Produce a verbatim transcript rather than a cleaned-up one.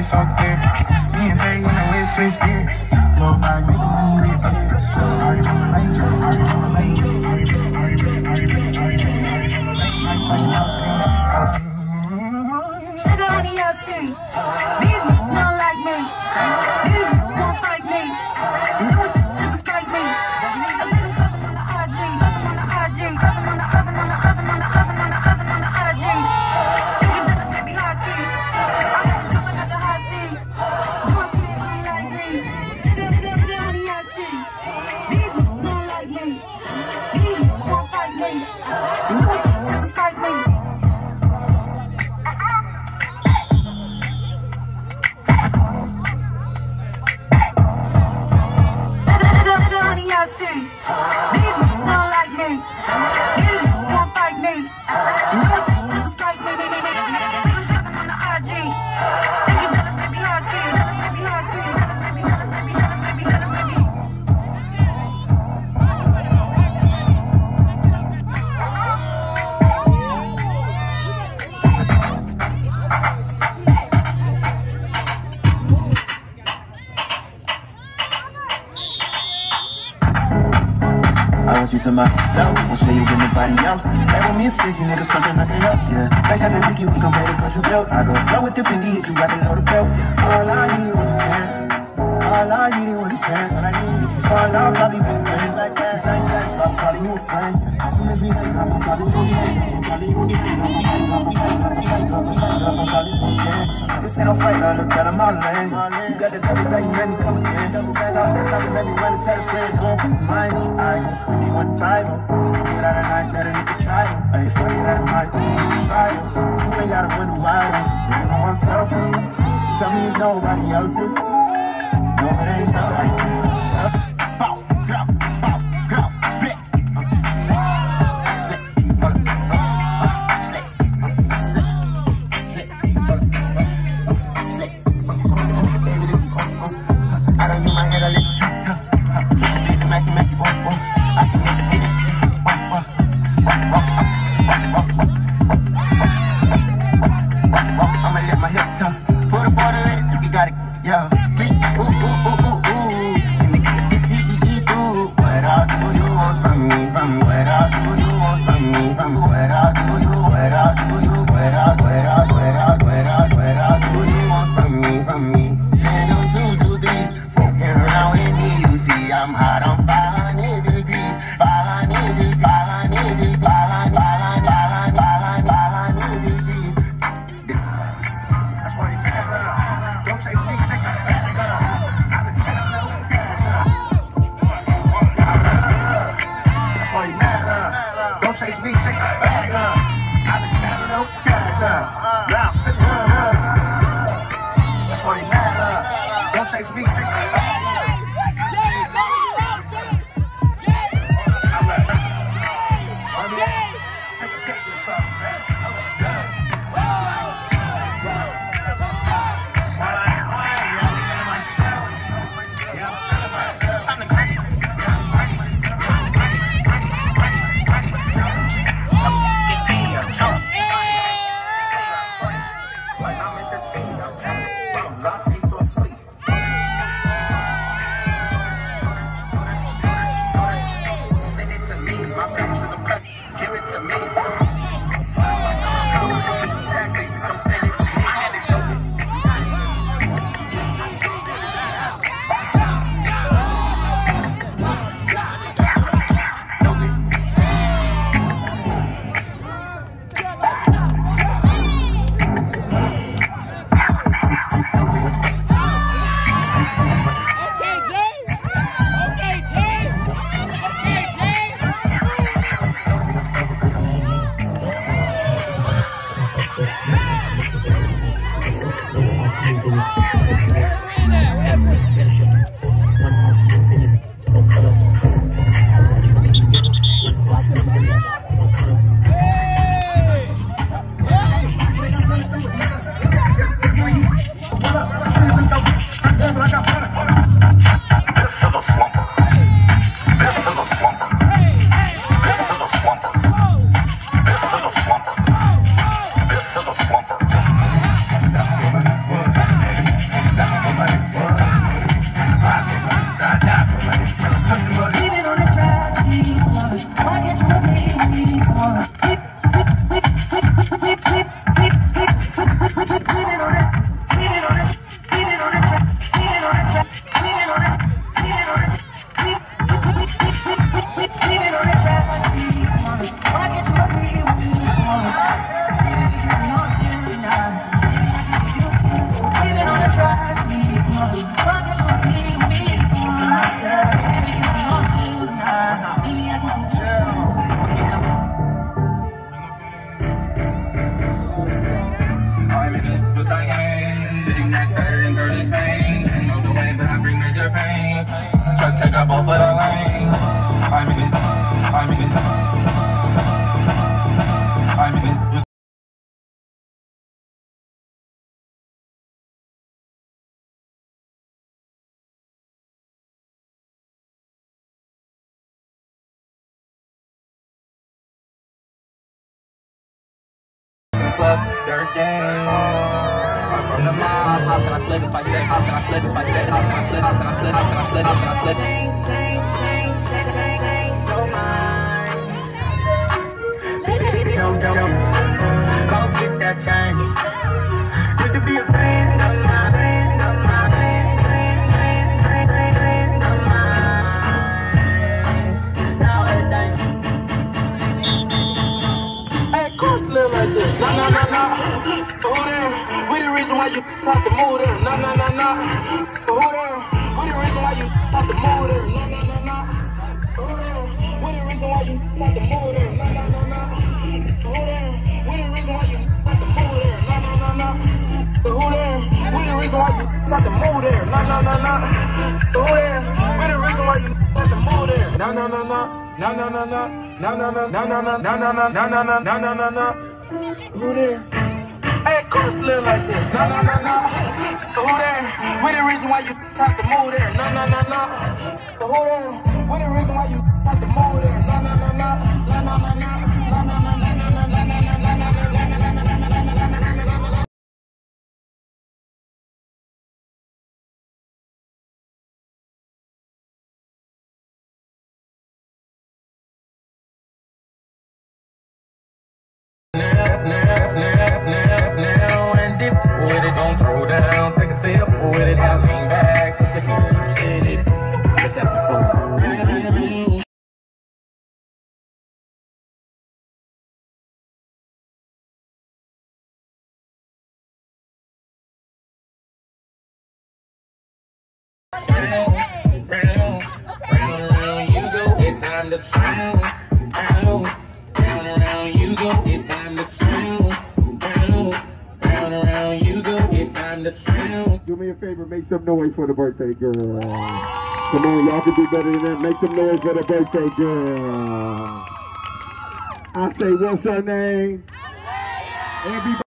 it's so clear. Me and Bay in the whip switch gears. Low ride, make the money reappear. Already on the lane, already on the lane. Sugar honey, I see. These niggas don't like me. These niggas won't fight me. You know what niggas strike me. I see them talking on the I G, talking on the I G, talking on the other, on the other, on the other, on the other, on the I G. Thinking jealous, baby, high key. I got the juice, I got the high C. You a kid, don't like me. Sugar, sugar, sugar honey, I see. These niggas don't like me. These niggas won't fight me. You know what niggas strike me. I see. These niggas don't like me. These niggas won't fight me. You know niggas strike me. See them talking on the I G. Thinking jealous, baby, high key. Jealous, baby, high key. Jealous, baby, jealous, baby, jealous, baby, jealous, baby. I want you to myself, I'll show you with nobody else. That with me a stingy nigga, something I can help, yeah. Back out the Ricky, we gon' pay the cause you built. I go flow with the Fendi, hit you right below the belt, yeah. All I needed was a chance. All I needed was a chance. All I needed, if you fall off, I'll be making friends like that. Cause I ain't satisfied, I'm calling you a friend. As soon as we hang up, I'm calling you again. I'm calling you again. I'm calling you again. I'm calling you again. I'm calling you again. This ain't no fight, I look at I'm all in. You got the double back, you let me come again. Double back, stop that talking, let me run and tell a friend. Don't fuck mine, I go. You want five, get out of night, better than the child. I ain't fucking out of my trial. You ain't gotta wonder why. You know I'm selfish. Tell me it's nobody else's. No, it ain't nobody. Bow, girl, bow, girl, blip. I don't need my head, I let you talk. Just a bit of messy, make you walk, walk. I can make it, it, walk, walk, walk, walk, walk, walk, walk, walk. I'ma let my hip talk. Put a photo in it, you got it, yeah. Ooh, ooh, ooh, ooh, ooh. Let me get this C E E through. What all do you want from me? From me? What all do you want from me? From me? What all do you? What all do you? What all? What all? What all? What all? What all do you want from me? From me? Ten on two, two, threes. Fucking around with me, you see I'm hot on five hundred degrees. Five hundred degrees. Five hundred degrees. Five hundred, five hundred, five hundred, five hundred degrees. That's why you can't run. Don't chase me, chase my bag up. I've been chasing no cash up. That's why you mad up. Don't chase me, chase my bag up. I've been chasing no cash up. Now I'm sitting up. That's why you mad up. Don't chase me, chase my bag up. Take a picture or something, man. for this pain. Move away, but I bring major pain. Truck take up both of the lanes. I'm in it. I'm in it. I'm in it. Dirt gang. I'm from the mob. How can I slip if I stay? How can I slip if I stay? How can I slip? How can I slip? How can I slip? How can I slip? Change, change, change, change, change, change your mind. Don't, don't, don't. Go get that change. Used to be a friend of mine, friend of mine, friend, friend, friend, friend, friend, friend of mine. Now everything's Hey, course live like this. Nah, nah, nah, nah. Who there? We the reason why you talk to move there. Nah, nah, nah, nah. Who there? We the reason why you talk to move there. Nah, nah, nah, nah. Who there? We the reason why you talk to move there. Nah, nah, nah, nah. Who there? We the reason why you talk to move there. Nah, nah, nah, nah. Who there? We the reason why you talk to move there. Nah, nah, nah, nah. Who there? We the reason why you talk to move there. Nah, nah, nah, nah. Nah, nah, nah, nah. Nah, nah, nah, nah, nah, nah, nah, nah, nah, nah, nah, nah, nah, nah. Who there? Hey, course live like this. Nah, nah, nah, nah. Who there? We the reason why you talk to move there. Nah, nah, nah, nah. Who there? We the reason why you talk to move there. Nah, nah, nah, nah. Nah, nah, nah, nah. Nah, nah, nah, nah, nah, nah, nah, nah, nah, nah, nah, nah, nah, nah, nah. Now, now, now, now, now, and dip with it, don't throw down. Take a sip with it, now lean back. Just keep it. Let's have some fun. Round, round, round, round you go. It's time to sound. Round, round, round you go. It's time to sound. Round, round, round you go. It's time to sound. Do me a favor, make some noise for the birthday girl. Come on, y'all can do better than that. Make some noise for the birthday girl. I say, what's her name? Everybody.